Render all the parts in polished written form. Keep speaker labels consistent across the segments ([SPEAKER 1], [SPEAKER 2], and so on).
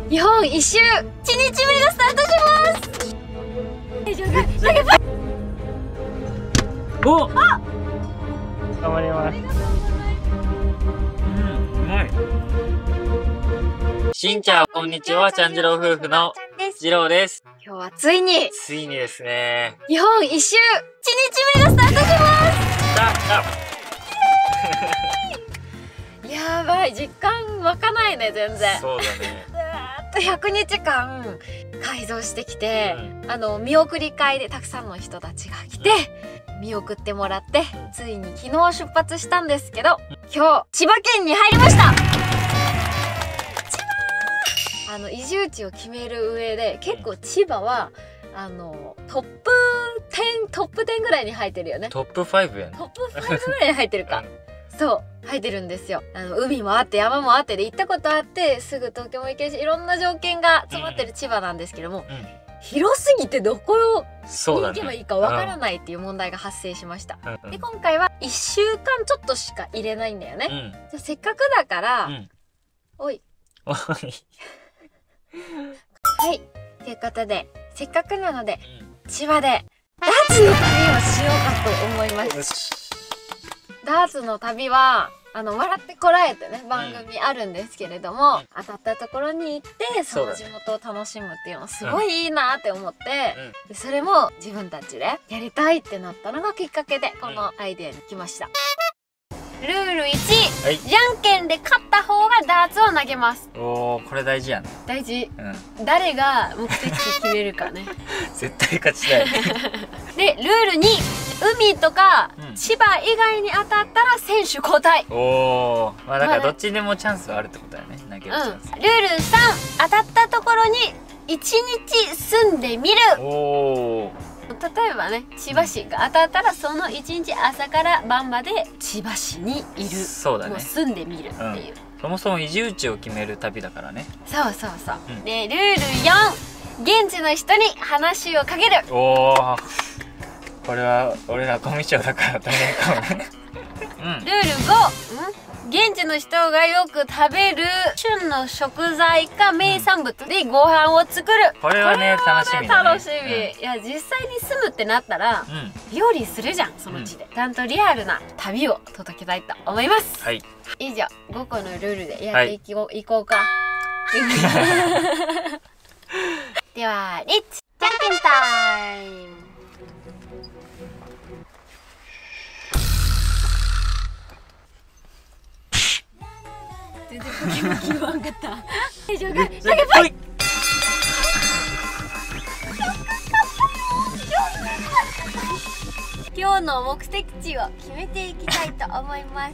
[SPEAKER 1] 日本一周1日目がスタートします。
[SPEAKER 2] おっ、頑張ります。うまい。しんちゃん、こんにちは。ちゃんじろう夫婦のじろうです。
[SPEAKER 1] 今日はついに
[SPEAKER 2] ですね。
[SPEAKER 1] 日本一周1日目がスタートします。やばい、実感湧かないね、全然。
[SPEAKER 2] そうだね。
[SPEAKER 1] 100日間改造してきて、見送り会でたくさんの人たちが来て、見送ってもらって、ついに昨日出発したんですけど、今日千葉県に入りました。移住地を決める上で結構千葉はトップ10ぐらいに入ってるよね。
[SPEAKER 2] トップ5やね。
[SPEAKER 1] トップ5ぐらいに入ってるか。そう入ってるんですよ。海もあって山もあってで行ったことあって、すぐ東京も行けるし、いろんな条件が詰まってる千葉なんですけども、広すぎてどこに行けばいいかわからないっていう問題が発生しました。で今回は1週間ちょっとしか入れないんだよね。じゃあせっかくだから、おいはい、ということでせっかくなので、千葉でダーツの旅をしようかと思います。ダーツの旅は笑ってこらえてね番組あるんですけれども、当たったところに行ってその地元を楽しむっていうのすごいいいなって思って、でそれも自分たちでやりたいってなったのがきっかけでこのアイデアに来ました。ルール1、じゃんけんで勝った方がダーツを投げます。
[SPEAKER 2] おー、これ大事やね。
[SPEAKER 1] 大事。誰が目的地決めるかね。
[SPEAKER 2] 絶対勝ちたい。
[SPEAKER 1] で、ルール2、海とか千葉以外に当たったら選手交代。
[SPEAKER 2] おー、まあだからどっちでもチャンスはあるってことだよね。投げるチャンス。
[SPEAKER 1] ルール3、当たったところに1日住んでみる。おー。例えばね、千葉市が当たったらその1日朝から晩まで千葉市にいる。
[SPEAKER 2] そうだね。
[SPEAKER 1] もう住んでみるっていう、
[SPEAKER 2] そもそも移住地を決める旅だからね。
[SPEAKER 1] そうそうそう、でルール4、現地の人に話をかける。
[SPEAKER 2] おお、これは俺らコミュ障だから大変かもね。
[SPEAKER 1] ルール5、現地の人がよく食べる旬の食材か名産物でご飯を作る。これはね楽しみだね。楽しみ。いや実際に住むってなったら料理するじゃん、その地で。ちゃんとリアルな旅を届けたいと思います。はい、以上5個のルールでやっていこうか。ではレッツじゃんけんタイム。全然ポキポキ言わんかった。今日の目的地を決めていきたいと思います。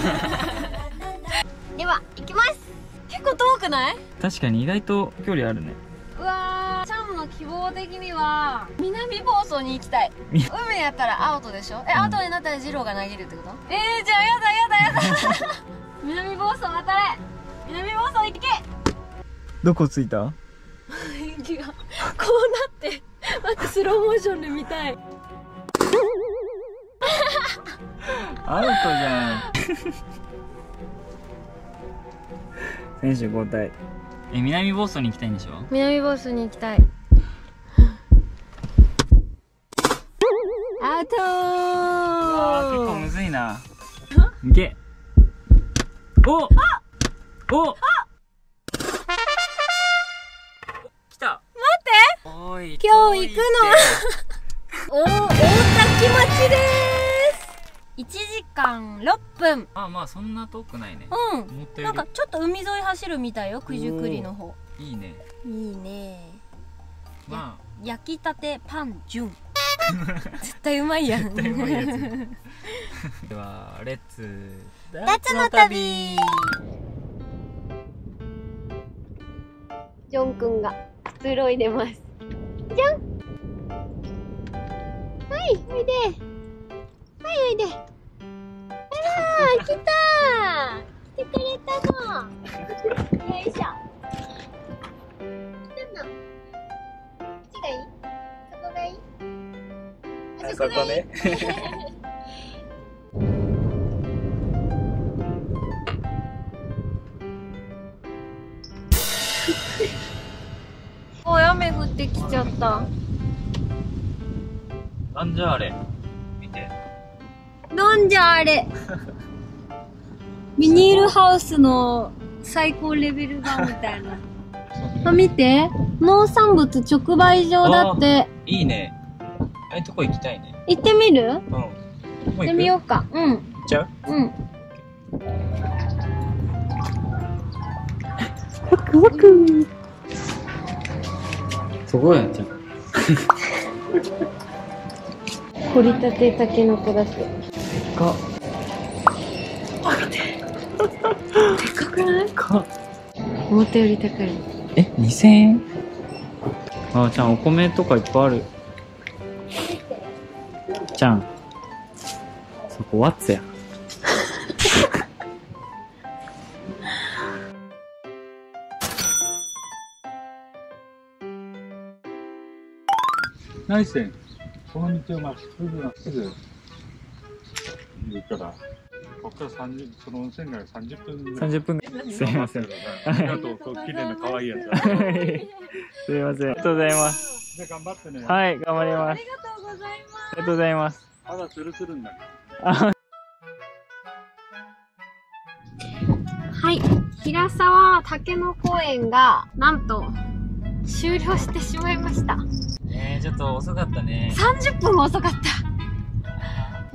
[SPEAKER 1] では行きます。結構遠くない？
[SPEAKER 2] 確かに意外と距離あるね。
[SPEAKER 1] うわー、チャンの希望的には南房総に行きたい。海やったらアウトでしょ。アウトになったら二郎が投げるってこと？じゃあやだ。南房総当たれ。南房総行け。
[SPEAKER 2] どこ着いた？
[SPEAKER 1] 息がこうなって待って、スローモーションで見たい。
[SPEAKER 2] アウトじゃん。選手交代。南房総に行きたいんでしょ？
[SPEAKER 1] 南房総に行きたい。アウトー。
[SPEAKER 2] 結構むずいな。いけ。お！来た。
[SPEAKER 1] 待って。
[SPEAKER 2] おい。
[SPEAKER 1] 今日行くの。大多喜町です。1時間6分。
[SPEAKER 2] まあそんな遠くないね。
[SPEAKER 1] なんかちょっと海沿い走るみたいよ、九十九里の方。
[SPEAKER 2] いいね。
[SPEAKER 1] いいね。焼きたてパン純。絶対うまいやん。で
[SPEAKER 2] はレッツ
[SPEAKER 1] ダーツの旅。ジョンくんがくつろいでます。じゃん。はい、おいで。おいで。あらー、来たー。来てくれたの。よいしょ。来たの。こっちがいい？そこがいい？あそこがいい？ おい、雨降ってきちゃった。
[SPEAKER 2] なんじゃあれ。見て。
[SPEAKER 1] なんじゃあれ。ビニールハウスの最高レベル版みたいな。あ、見て。農産物直売所だって。
[SPEAKER 2] いいね。ああいうとこ行きたいね。
[SPEAKER 1] 行ってみる？
[SPEAKER 2] うん。
[SPEAKER 1] 行ってみようか。うん。行っ
[SPEAKER 2] ちゃう？
[SPEAKER 1] うん。ワクワク。
[SPEAKER 2] すごいやんじゃん。
[SPEAKER 1] 掘りたてタケノコだって。でかっ。でかくない？でかっ。思ったより高い。
[SPEAKER 2] え、2000円？あ、ちゃん、お米とかいっぱいある。ちゃん、そこワッツや。
[SPEAKER 3] 内線、この道をまっすぐ行くから、ここからその温泉街30分ぐらい。
[SPEAKER 2] 30分。すいません。
[SPEAKER 3] ありがとう、綺麗な可愛いやつ。
[SPEAKER 2] すいません。ありがとうございます。
[SPEAKER 3] じゃあ頑張ってね。
[SPEAKER 2] はい、頑張ります。
[SPEAKER 1] ありがとうございます。
[SPEAKER 2] ありがとうございます。
[SPEAKER 3] 肌ツルツルんだけ
[SPEAKER 1] はい、平沢たけのこ園がなんと終了してしまいました。
[SPEAKER 2] ちょっと遅かったね。
[SPEAKER 1] 30分も遅かった。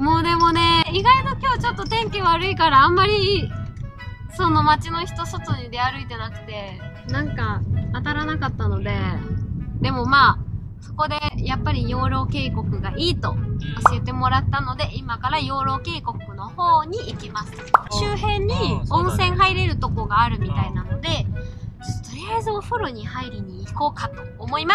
[SPEAKER 1] もうでもね、意外と今日ちょっと天気悪いからあんまりその街の人外に出歩いてなくて、なんか当たらなかったので、でもまあそこでやっぱり養老渓谷がいいと教えてもらったので、今から養老渓谷の方に行きます。周辺に温泉入れるとこがあるみたいなので、とりあえずお風呂に入りに行こうかと思います。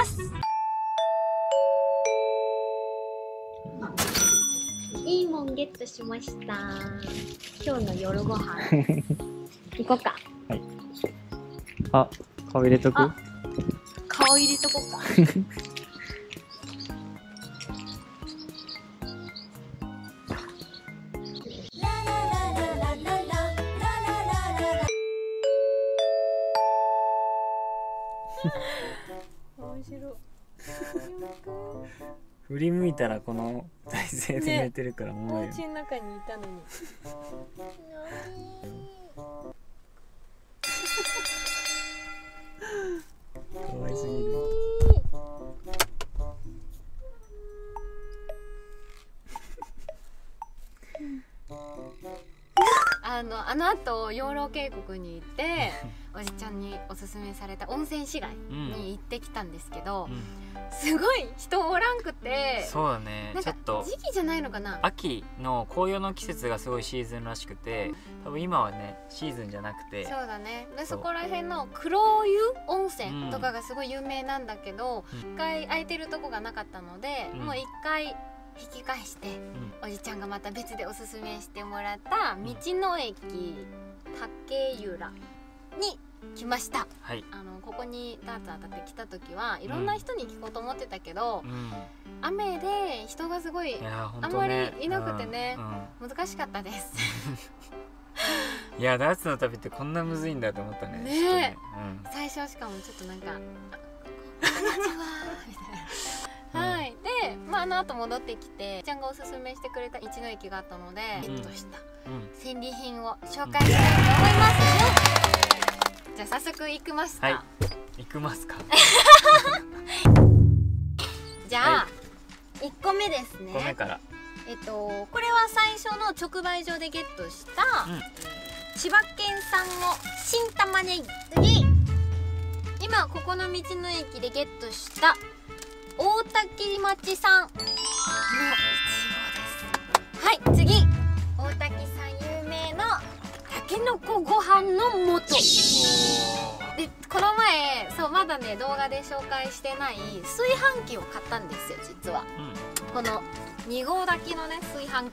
[SPEAKER 1] いいもんゲットしました。今日の夜ご飯行こうか。
[SPEAKER 2] はい。あ、顔入れとく？
[SPEAKER 1] 顔入れとこうか。面白い。
[SPEAKER 2] 振り向いたらこの体勢で寝てるからもう
[SPEAKER 1] お家の中にいたのに。
[SPEAKER 2] 可愛すぎる。
[SPEAKER 1] あの後養老渓谷に行っておじちゃんにおすすめされた温泉市街に行ってきたんですけど、すごい人おらんくて。
[SPEAKER 2] そうだね。ちょっと
[SPEAKER 1] 時期じゃないのかな。
[SPEAKER 2] 秋の紅葉の季節がすごいシーズンらしくて、多分今はねシーズンじゃなくて。
[SPEAKER 1] そうだね。でそこら辺の黒湯温泉とかがすごい有名なんだけど、一回空いてるとこがなかったので、もう一回引き返して、おじちゃんがまた別でおすすめしてもらった道の駅竹浦に来ました。
[SPEAKER 2] はい、
[SPEAKER 1] ここにダーツ当たってきた時はいろんな人に聞こうと思ってたけど、雨で人がすごいあんまりいなくてね、難しかったです。
[SPEAKER 2] いや、ダーツの旅ってこんなむずいんだと思ったね。
[SPEAKER 1] ね、最初しかもちょっとなんか「こんにちは」みたいな。はい、で、あの後戻ってきてちゃんがおすすめしてくれた道の駅があったので、ゲットした戦利品を紹介したいと思います。じゃあ早速行きますか。
[SPEAKER 2] 行きますか。
[SPEAKER 1] じゃあ1個目ですね。
[SPEAKER 2] 1個目から。
[SPEAKER 1] これは最初の直売所でゲットした、千葉県産の新玉ねぎ。今ここの道の駅でゲットした大多喜町産のいちごです。はい、次、大多喜さん有名のたけのこご飯の素で、この前まだね動画で紹介してない炊飯器を買ったんですよ実は。この2合炊きのね炊飯器、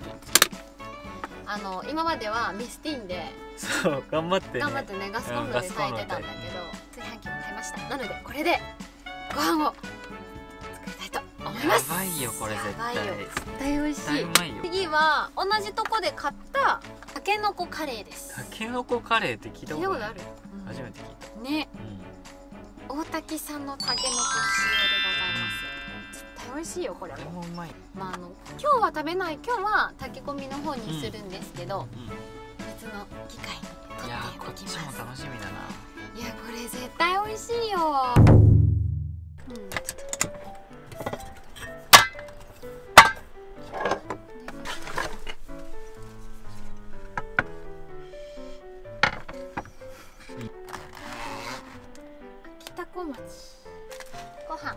[SPEAKER 1] 今まではメスティンで
[SPEAKER 2] 頑張ってね
[SPEAKER 1] ガスコンロで炊いてたんだけど、炊飯器を買いました。なのでこれでご飯をや
[SPEAKER 2] ばいよこれ。絶
[SPEAKER 1] 対美味しい。次は同じとこで買ったたけのこカレーです。
[SPEAKER 2] たけのこカレーって聞いたことある？
[SPEAKER 1] 初
[SPEAKER 2] めて聞いた
[SPEAKER 1] ね。 木産のタケノコ塩でございます。絶対美味しいよこれも。
[SPEAKER 2] うまい。
[SPEAKER 1] まあ今日は食べない、今日は炊き込みの方にするんですけど、別の機会に
[SPEAKER 2] いや
[SPEAKER 1] 取っておき
[SPEAKER 2] こっちも
[SPEAKER 1] ます。
[SPEAKER 2] 楽しみだな。
[SPEAKER 1] いやこれ絶対美味しいよ。北小町ご飯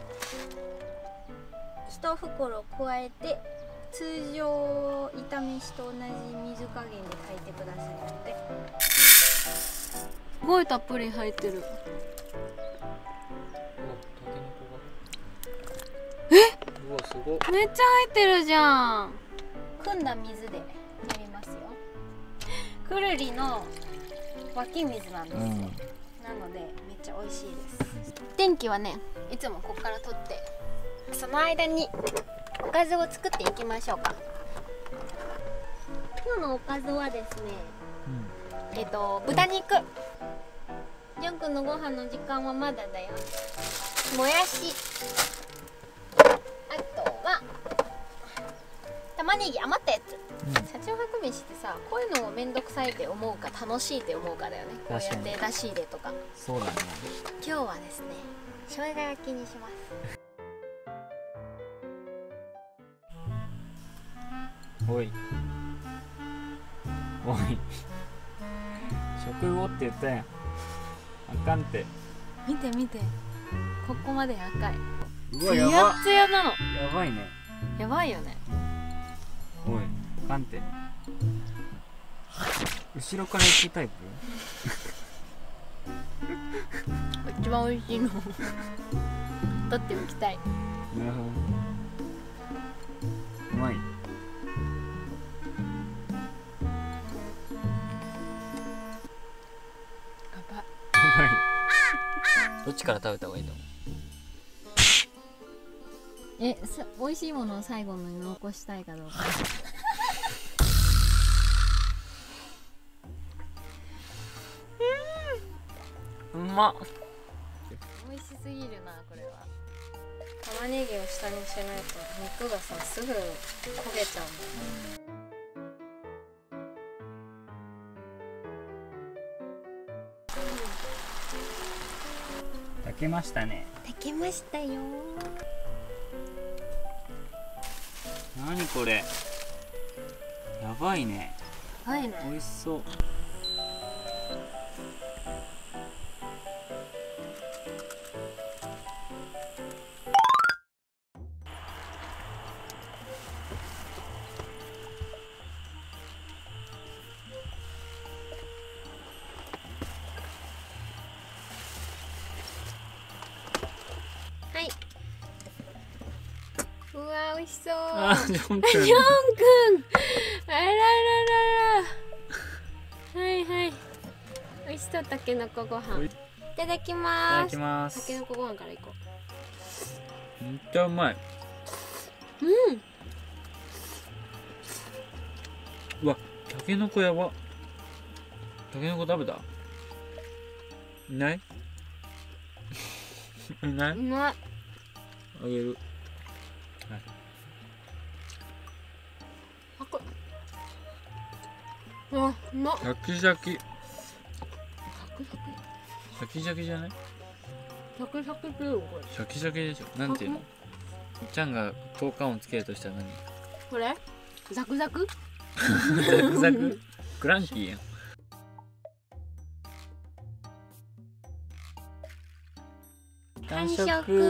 [SPEAKER 1] 1袋加えて、通常炒めしと同じ水加減で炊いてくださいので。すごいたっぷり入ってる。
[SPEAKER 2] うわすごっ。
[SPEAKER 1] めっちゃ入ってるじゃん。汲んだ水でやりますよ。くるりの湧き水なんですよ、なのでめっちゃ美味しいです。電気はね、いつもここから取って、その間におかずを作っていきましょうか。今日のおかずはですね、豚肉。ジョンくんのご飯の時間はまだだよ。もやし、あとは玉ねぎ余ったやつ。車中泊飯ってさ、こういうのをめんどくさいって思うか楽しいって思うかだよね。こうやって出し入れとか。
[SPEAKER 2] そうだね。
[SPEAKER 1] 今日はですね、生姜焼きにします。
[SPEAKER 2] おいおい、食後って言ったやん。あかんって。
[SPEAKER 1] 見て見て、ここまで赤い。
[SPEAKER 2] うわ
[SPEAKER 1] やばっつやなの。
[SPEAKER 2] やばいね。
[SPEAKER 1] やばいよね。
[SPEAKER 2] おい、あかんって。後ろから行くタイプ？
[SPEAKER 1] 一番美味しいの取っておきたい。
[SPEAKER 2] なるほど。うまい。どっちから食べた方がいいと思う？
[SPEAKER 1] 美味しいものを最後のに残したいかどうか。
[SPEAKER 2] うまっ。
[SPEAKER 1] 美味しすぎるなこれは。玉ねぎを下にしないと肉がさ、すぐ焦げちゃうんだよね。
[SPEAKER 2] 炊けましたね。
[SPEAKER 1] 炊けましたよ。
[SPEAKER 2] なにこれ、やばいね。
[SPEAKER 1] はいね。
[SPEAKER 2] 美味しそう。
[SPEAKER 1] はい。うわー美味しそう。
[SPEAKER 2] あ、ジョンくん。
[SPEAKER 1] ジョンくん。あらららら。はいはい。美味しそう、たけのこご飯。いただき
[SPEAKER 2] いた
[SPEAKER 1] ます。
[SPEAKER 2] だきます。
[SPEAKER 1] たけのこご飯からいこ
[SPEAKER 2] めっちゃうまい。
[SPEAKER 1] う。
[SPEAKER 2] うわ、たけのこやば。たけのこ食べた？いない？いない？
[SPEAKER 1] うまい。
[SPEAKER 2] あげる。
[SPEAKER 1] あこ。あ、うまっ。
[SPEAKER 2] シャキシャキ。
[SPEAKER 1] サクサク。
[SPEAKER 2] シャキシャキじゃない？
[SPEAKER 1] サクサクっていうこれ。
[SPEAKER 2] シャキシャキでしょ。なんていうの？ちゃんが効果音つけるとしたら何？
[SPEAKER 1] これ？ザクザク？
[SPEAKER 2] ザクザク？クランキーやん。完食。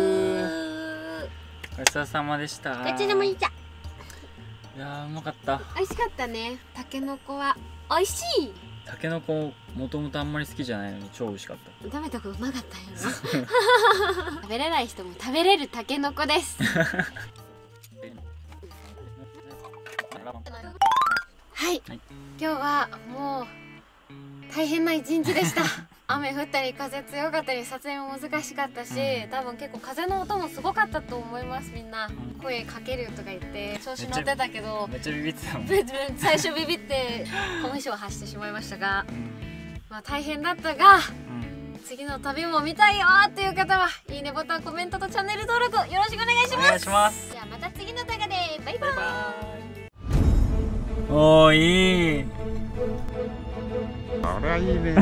[SPEAKER 2] ごちそうさまでした。
[SPEAKER 1] こっちでもいいじゃん。
[SPEAKER 2] いやー、うまかった。
[SPEAKER 1] 美味しかったね。たけのこは美味しい。
[SPEAKER 2] たけのこもともとあんまり好きじゃないのに超美味しかった。
[SPEAKER 1] 食べたことなかったよな。食べれない人も食べれるたけのこです。はい、今日はもう大変な一日でした。雨降ったり風強かったり撮影も難しかったし、多分結構風の音もすごかったと思います。みんな声かけるとか言って調子乗ってたけど、
[SPEAKER 2] めっちゃビビってたもん。
[SPEAKER 1] 最初ビビってコミュ障を発してしまいましたが、まあ大変だったが、 次の旅も見たいよーっていう方はいいねボタン、コメントとチャンネル登録よろしくお願いし
[SPEAKER 2] お
[SPEAKER 1] ます。
[SPEAKER 2] 願いします。
[SPEAKER 1] じゃあまた次の動画でバイバーイ。
[SPEAKER 2] おー、いい。
[SPEAKER 3] あれはいいね。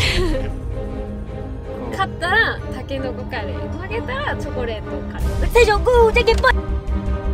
[SPEAKER 1] 勝ったらたけのこカレー、負けたらチョコレートカレー。最初グーじゃけんぽい。